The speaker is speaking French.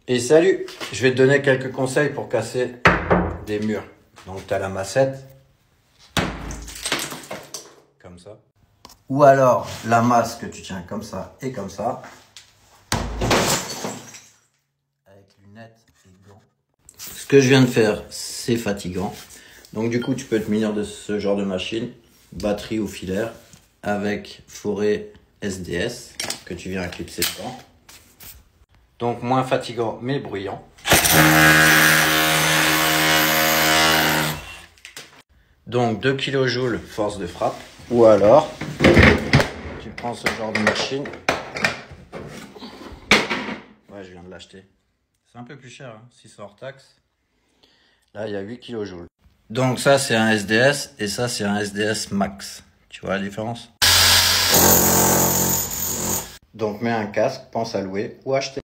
Et salut, je vais te donner quelques conseils pour casser des murs. Donc tu as la massette, comme ça. Ou alors la masse que tu tiens comme ça et comme ça. Avec lunettes et gants. Ce que je viens de faire, c'est fatigant. Donc du coup, tu peux te munir de ce genre de machine, batterie ou filaire, avec forêt SDS que tu viens clipser dedans. Donc moins fatigant mais bruyant. Donc 2 kJ force de frappe. Ou alors, tu prends ce genre de machine. Ouais, je viens de l'acheter. C'est un peu plus cher, hein, 600 hors taxe. Là, il y a 8 kJ. Donc ça, c'est un SDS et ça, c'est un SDS Max. Tu vois la différence? Donc mets un casque, pense à louer ou acheter.